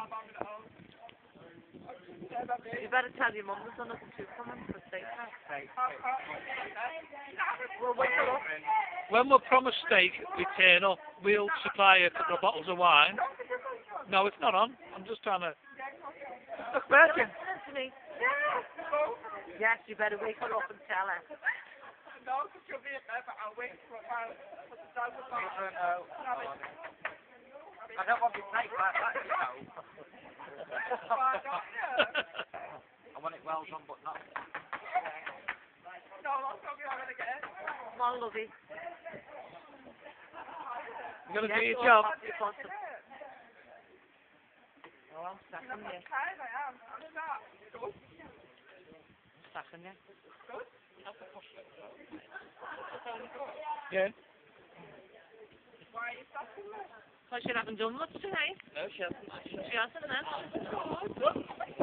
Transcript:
You better tell your mum there's another two coming for steak house. We'll wait till us. When we're promised steak, we turn up. We'll supply a couple of bottles of wine. No, it's not on. I'm just trying to... Look, working. Listen to me. Yes, you better wake her up and tell her. No, because you'll be in there, but I'll wait for a while. I don't want to take like that, you know. I want it well done, but not. No, that's not going to get it. Come on, lovey. You're going to do your job. Oh, I'm stacking you. Tired I am. I'm not. Stacking you. Yeah. Why are you stopping me? Because you haven't done much tonight. No, she hasn't. She hasn't, then.